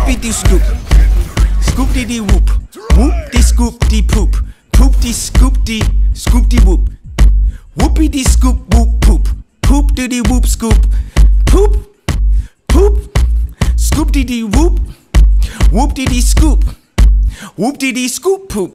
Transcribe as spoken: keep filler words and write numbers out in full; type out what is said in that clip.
Whoopie dee scoop, scoop dee dee whoop, whoop dee scoop dee poop, poop dee scoop dee, scoop dee whoop. Whoopie dee scoop whoop poop, poop dee dee whoop scoop, poop, poop, scoop dee dee whoop, whoop dee dee scoop, whoop dee dee scoop poop.